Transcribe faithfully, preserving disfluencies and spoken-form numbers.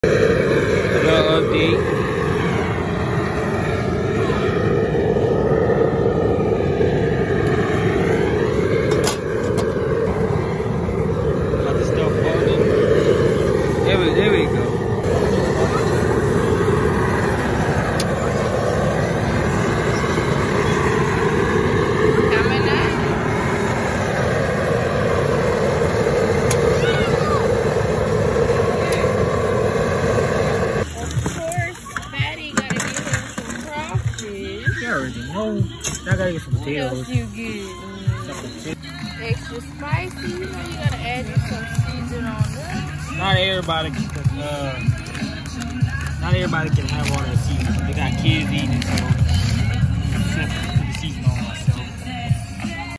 Little update. There we go. Coming up. Of course, Fatty gotta get him some crawfish. You already know. I gotta get some What potatoes. else you get? Extra spicy. You know you gotta add you some season on that. Not everybody, uh, not everybody can have all that seasoning. They got kids eating, so put the seasoning on.